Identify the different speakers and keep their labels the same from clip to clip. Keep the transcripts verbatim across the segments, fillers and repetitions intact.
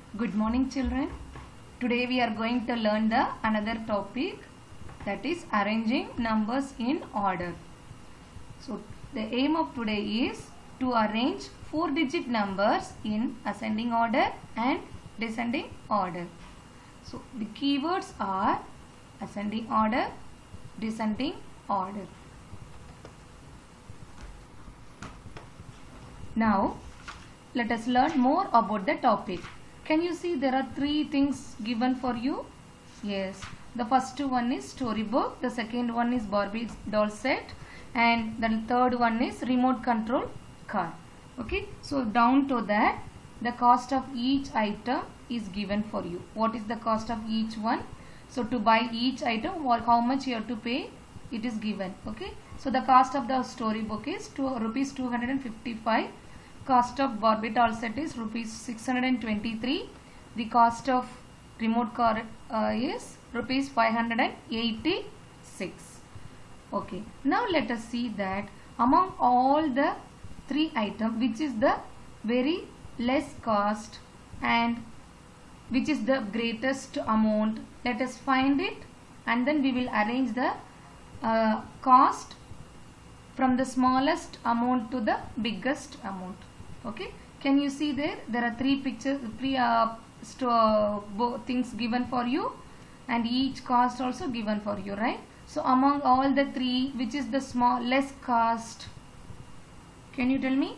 Speaker 1: Good morning, children. Today we are going to learn the another topic, that is arranging numbers in order. So the aim of today is to arrange four digit numbers in ascending order and descending order. So the keywords are ascending order, descending order. Now let us learn more about the topic. Can you see there are three things given for you? Yes. The first one is storybook, the second one is Barbie doll set, and the third one is remote control car. Okay. So down to that, the cost of each item is given for you. What is the cost of each one? So to buy each item, what, how much you have to pay, it is given. Okay. So the cost of the storybook is two, rupees two hundred fifty-five. Cost of Barbie doll set is rupees six hundred twenty-three. The cost of remote car uh, is rupees five hundred eighty-six. Okay. Now let us see that among all the three items, which is the very less cost and which is the greatest amount. Let us find it and then we will arrange the uh, cost from the smallest amount to the biggest amount. Okay, can you see there? There are three pictures, three uh, things given for you, and each cost also given for you, right? So among all the three, which is the small less cost? Can you tell me?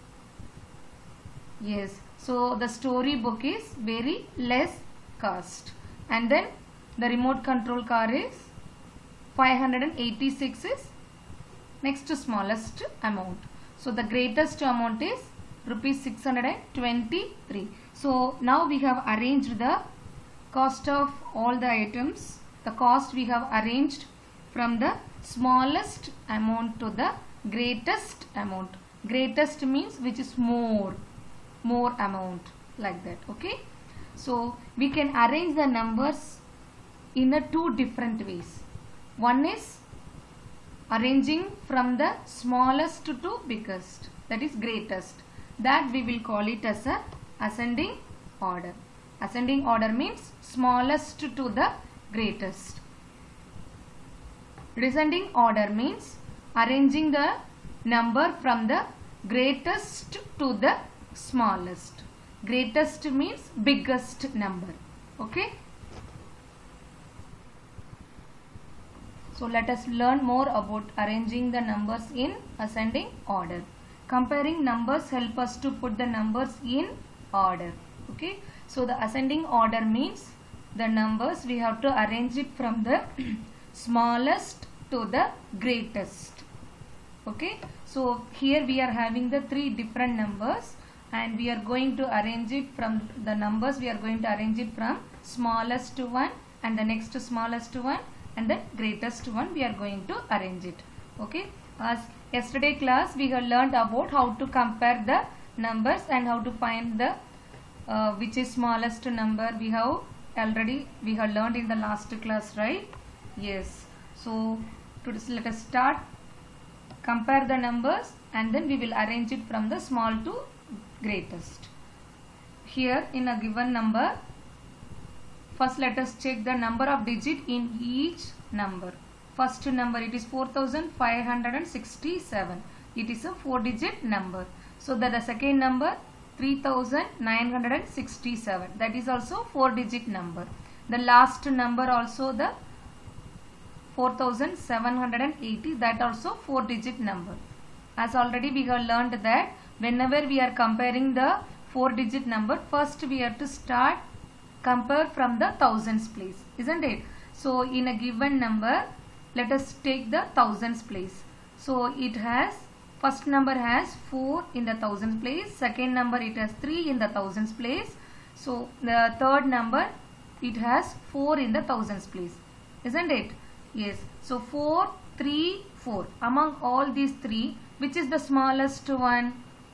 Speaker 1: Yes. So the storybook is very less cost, and then the remote control car is five hundred eighty-six is next to smallest amount. So the greatest amount is rupees six hundred twenty-three. So now we have arranged the cost of all the items. The cost we have arranged from the smallest amount to the greatest amount. Greatest means which is more, more amount, like that. Okay. So we can arrange the numbers in a two different ways. One is arranging from the smallest to biggest, that is greatest. That we will call it as a ascending order. Ascending order means smallest to the greatest. Descending order means arranging the number from the greatest to the smallest. Greatest means biggest number. Okay. So let us learn more about arranging the numbers in ascending order. Comparing numbers help us to put the numbers in order. Okay. So the ascending order means the numbers we have to arrange it from the smallest to the greatest. Okay. So here we are having the three different numbers and we are going to arrange it from the numbers we are going to arrange it from smallest to one and the next smallest one and the greatest one we are going to arrange it. Okay. As yesterday class we have learned about how to compare the numbers and how to find the uh, which is smallest number. We have already we have learned in the last class, right? Yes. So today let us start. Compare the numbers and then we will arrange it from the small to greatest. Here in a given number, first let us check the number of digit in each number. First number, it is four thousand five hundred sixty-seven. It is a four digit number. So that the second number three thousand nine hundred sixty-seven. That is also four digit number. The last number also the four thousand seven hundred eighty. That also four digit number. As already we have learned that whenever we are comparing the four digit number, first we have to start compare from the thousands place, isn't it? So in a given number, let us take the thousands place. So it has, first number has four in the thousands place, second number it has three in the thousands place. So the third number it has four in the thousands place, isn't it? Yes. So four, three, four. Among all these three, which is the smallest one?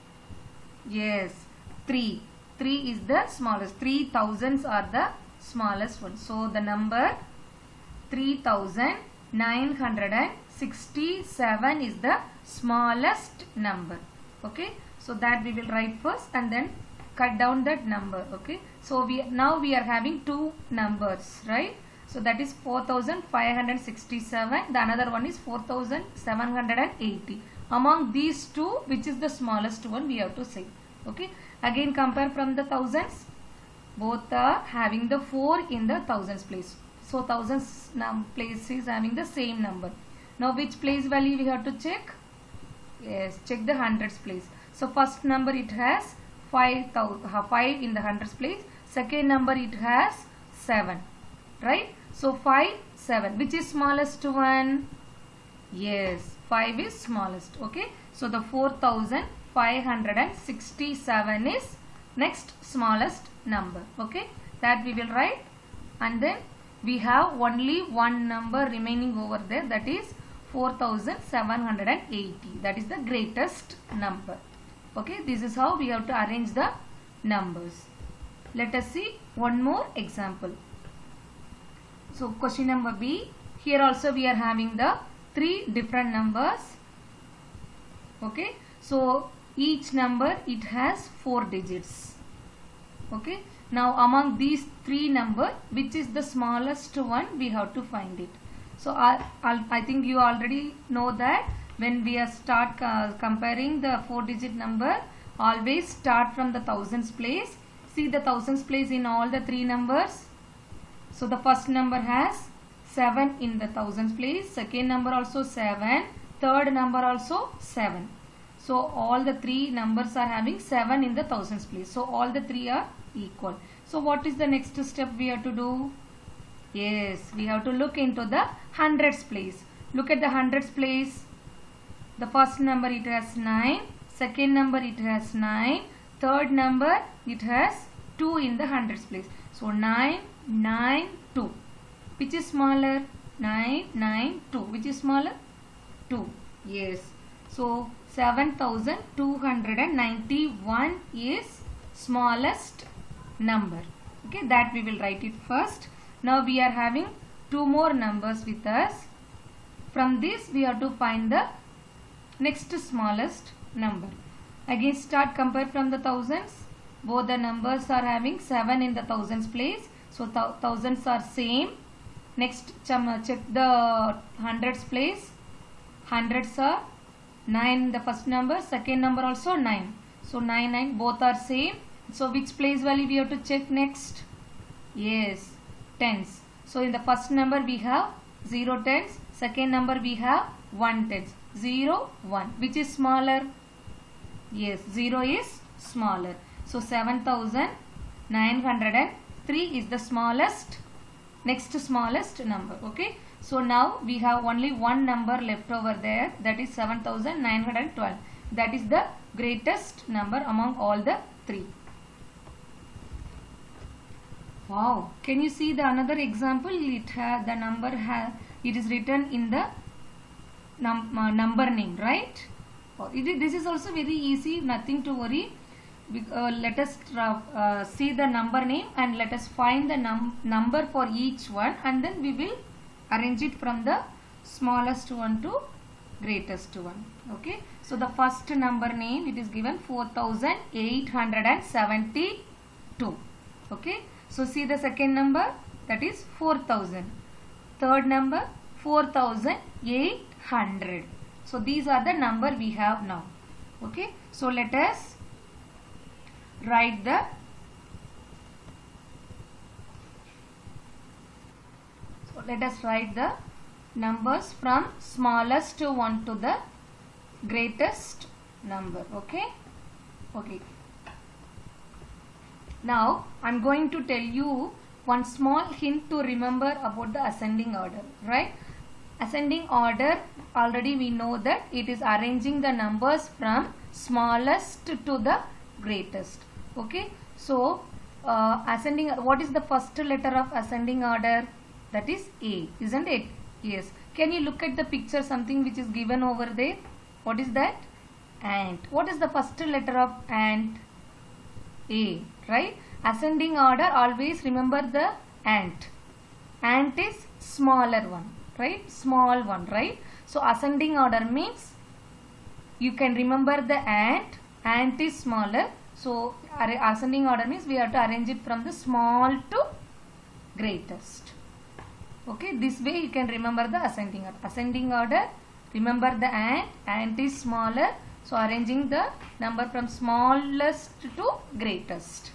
Speaker 1: Yes, three. three is the smallest. three thousands are the smallest one. So the number three thousand nine hundred sixty-seven is the smallest number. Okay. So that we will write first and then cut down that number. Okay, so we now we are having two numbers, right? So that is four thousand five hundred sixty-seven. The another one is four thousand seven hundred eighty. Among these two, which is the smallest one, we have to say. Okay, again compare from the thousands. Both are having the four in the thousands place. So thousands num place is having the same number. Now which place value we have to check? Yes, check the hundreds place. So first number it has five thousand, five in the hundreds place. Second number it has seven, right? So five, seven. Which is smallest one? Yes, five is smallest. Okay, so the four thousand five hundred sixty-seven is next smallest number. Okay, that we will write, and then we have only one number remaining over there, that is four thousand seven hundred eighty. That is the greatest number. Okay, this is how we have to arrange the numbers. Let us see one more example. So question number B. Here also we are having the three different numbers. Okay, so each number it has four digits. Okay, now among these three numbers, which is the smallest one, we have to find it. So I, I'll, I think you already know that when we are start uh, comparing the four digit number, always start from the thousands place. See the thousands place in all the three numbers. So the first number has seven in the thousands place, second number also seven, third number also seven. So all the three numbers are having seven in the thousands place. So all the three are equal. So what is the next step we have to do? Yes, we have to look into the hundreds place. Look at the hundreds place. The first number it has nine, second number it has nine, third number it has two in the hundreds place. So nine, nine, two. Which is smaller? nine, nine, two. Which is smaller? two. Yes. So seven thousand two hundred ninety-one is smallest number. Okay, that we will write it first. Now we are having two more numbers with us. From this we have to find the next smallest number. Again start compare from the thousands. Both the numbers are having seven in the thousands place. So th thousands are same. Next check the hundreds place. Hundreds are nine in the first number, second number also nine. So nine, nine both are same. So which place value we have to check next? Yes, tens. So in the first number we have zero tens, second number we have one tens. zero, one. Which is smaller? Yes, zero is smaller. So seven thousand nine hundred three is the smallest, next smallest number. Okay, so now we have only one number left over there, that is seven thousand nine hundred twelve. That is the greatest number among all the three. Wow, can you see the another example? It has the number has it is written in the num, uh, number name, right? Oh, it is, this is also very easy, nothing to worry. Uh, let us uh, see the number name and let us find the num number for each one, and then we will arrange it from the smallest one to greatest one. Okay, so the first number name it is given four thousand eight hundred seventy-two. Okay, so see the second number, that is four thousand. Third number four thousand eight hundred. So these are the number we have now. Okay, so let us write the so let us write the numbers from smallest one to the greatest number. Okay, okay. Now I am going to tell you one small hint to remember about the ascending order, right? Ascending order, already we know that it is arranging the numbers from smallest to the greatest. Okay, so uh, ascending, what is the first letter of ascending order? That is A, isn't it? Yes. Can you look at the picture, something which is given over there? What is that? Ant. What is the first letter of ant? A, right? Ascending order, always remember the ant. Ant is smaller one, right? Small one, right? So ascending order means you can remember the ant. Ant is smaller. So ascending order means we have to arrange it from the small to greatest. Okay, this way you can remember the ascending order. Ascending order, remember the ant, ant is smaller, so arranging the number from smallest to greatest.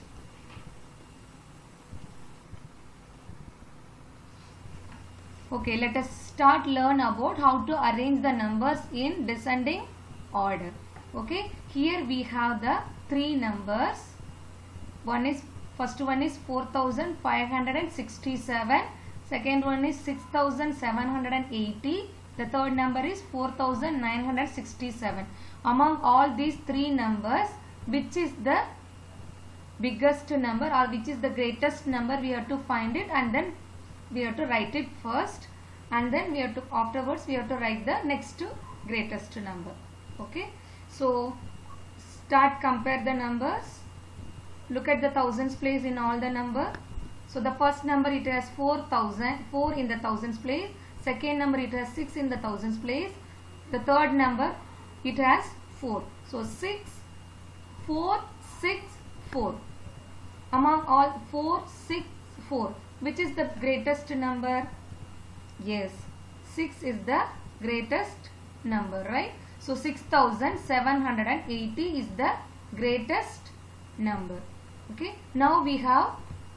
Speaker 1: Okay, let us start learn about how to arrange the numbers in descending order. Okay, here we have the three numbers. One is, first one is four thousand five hundred sixty-seven, second one is six thousand seven hundred eighty, the third number is four thousand nine hundred sixty-seven. Among all these three numbers, which is the biggest number or which is the greatest number, we have to find it, and then we have to write it first, and then we have to, afterwards we have to write the next greatest number. Okay, so start compare the numbers. Look at the thousands place in all the number. So the first number, it has four thousand, four in the thousands place. Second number, it has six in the thousands place. The third number, it has four. So six, four, six, four. Among all four, six, four. Which is the greatest number? Yes, six is the greatest number, right? So six thousand seven hundred eighty is the greatest number. Okay, now we have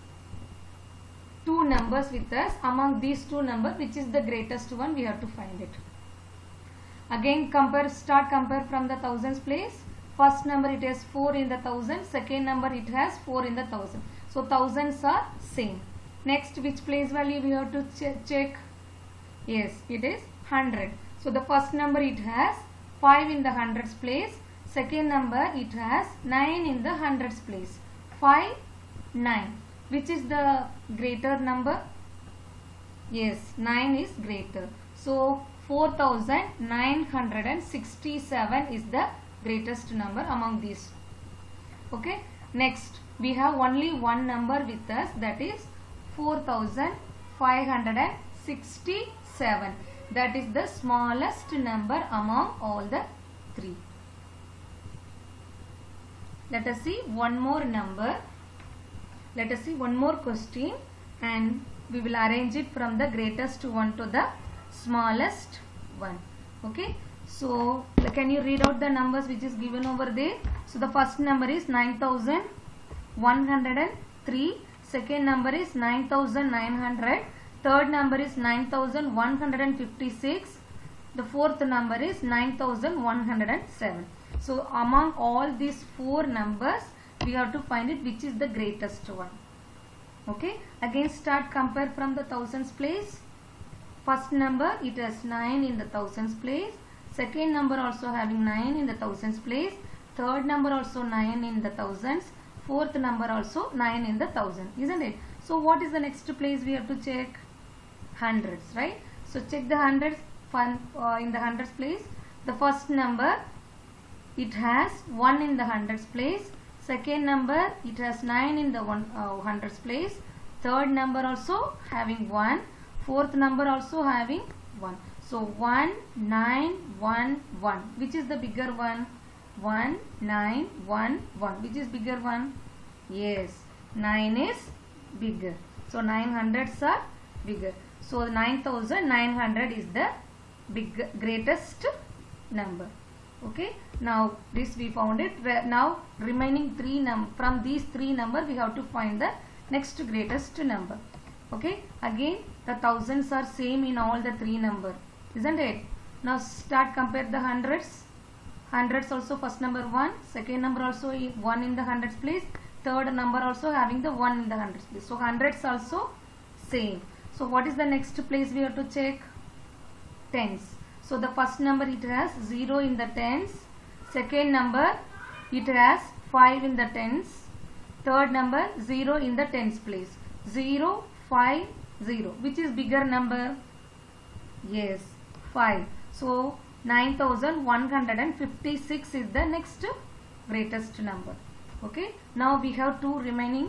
Speaker 1: two numbers with us. Among these two numbers, which is the greatest one, we have to find it. Again compare, start compare from the thousands place. First number, it has four in the thousand. Second number, it has four in the thousand. So thousands are same. Next, which place value we have to ch check? Yes, it is one hundred. So the first number, it has five in the hundreds place. Second number, it has nine in the hundreds place. five, nine. Which is the greater number? Yes, nine is greater. So four thousand nine hundred sixty-seven is the greatest number among these. Okay. Next, we have only one number with us, that is four thousand five hundred sixty-seven. That is the smallest number among all the three. Let us see one more number. Let us see one more question, and we will arrange it from the greatest one to the smallest one. Okay. So can you read out the numbers which is given over there? So the first number is nine thousand one hundred three. Second number is nine thousand nine hundred. Third number is nine thousand one hundred fifty-six. The fourth number is nine thousand one hundred seven. So among all these four numbers, we have to find it which is the greatest one. Okay. Again start compare from the thousands place. First number, it has nine in the thousands place. Second number also having nine in the thousands place. Third number also nine in the thousands. Fourth number also nine in the thousand, isn't it? So what is the next place we have to check? Hundreds, right? So check the hundreds uh, in the hundreds place. The first number, it has one in the hundreds place. Second number, it has nine in the one uh, hundreds place. Third number also having one. Fourth number also having one. So one, nine, one, one. Which is the bigger one? one, nine, one, one. Which is bigger one? Yes, nine is bigger. So nine hundreds are bigger. So nine thousand nine hundred is the big, greatest number. Okay. Now this we found it. Now remaining three num from these three number, we have to find the next greatest number. Okay. Again the thousands are same in all the three number, isn't it? Now start compare the hundreds. Hundreds also first number one, second number also one in the hundreds place, third number also having the one in the hundreds place. So hundreds also same. So what is the next place we have to check? Tens. So the first number, it has zero in the tens. Second number, it has five in the tens. Third number, zero in the tens place. zero, five, zero. Which is bigger number? Yes, five. So nine thousand one hundred fifty-six is the next greatest number. Okay. Now we have two remaining.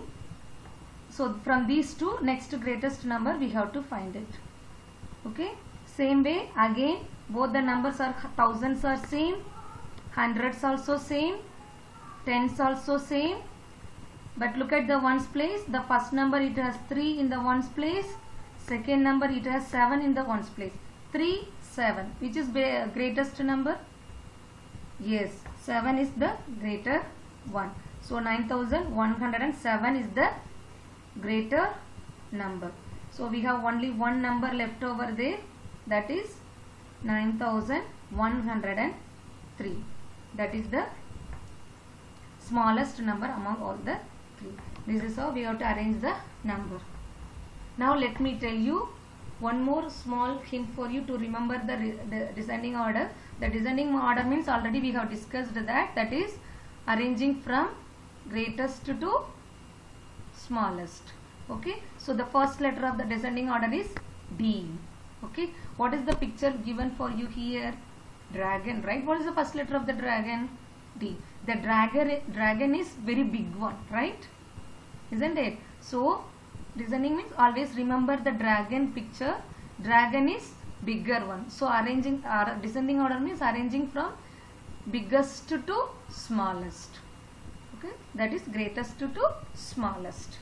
Speaker 1: So from these two, next greatest number we have to find it. Okay. Same way again, both the numbers are thousands are same, hundreds also same. Tens also same. But look at the ones place. The first number it has three in the ones place. Second number it has seven in the ones place. three, seven. Which is greatest number? Yes, seven is the greater one. So nine thousand one hundred seven is the greater number. So we have only one number left over there, that is nine thousand one hundred three. That is the smallest number among all the three. This is how we have to arrange the number. Now let me tell you one more small hint for you to remember the, the descending order. The descending order means already we have discussed that, that is arranging from greatest to smallest. Okay, so the first letter of the descending order is D. Okay, what is the picture given for you here? Dragon, right? What is the first letter of the dragon? D. The dragon, dragon is very big one, right? Isn't it? So descending means always remember the dragon picture. Dragon is bigger one. So arranging uh, descending order means arranging from biggest to smallest. Okay, that is greatest to smallest.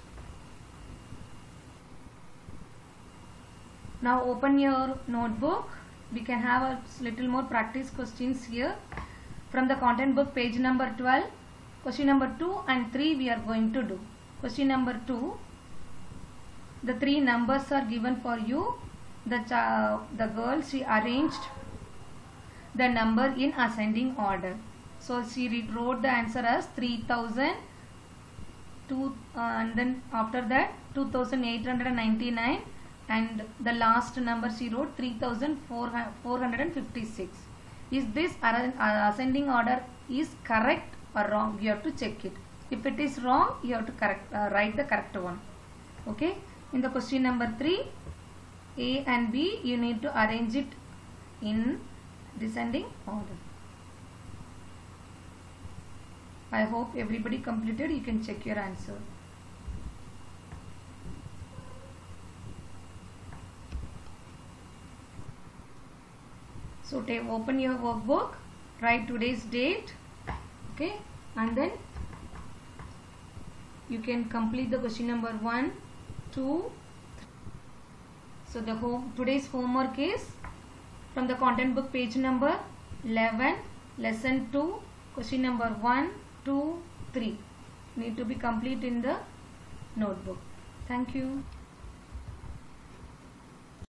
Speaker 1: Now open your notebook. We can have a little more practice questions here. From the content book, page number twelve, question number two and three we are going to do. Question number two, the three numbers are given for you. The, the girl, she arranged the number in ascending order. So she wrote the answer as three thousand two, uh, and then after that two thousand eight hundred ninety-nine, and the last number she wrote three thousand four hundred fifty-six. Is this ascending order is correct or wrong? You have to check it. If it is wrong, you have to correct, uh, write the correct one. Okay. In the question number three, A and B, you need to arrange it in descending order. I hope everybody completed. You can check your answer. So take, open your workbook, write today's date, okay, and then you can complete the question number one, two, three. So the home today's homework is from the content book, page number eleven, lesson two, question number one, two, three. Need to be complete in the notebook. Thank you.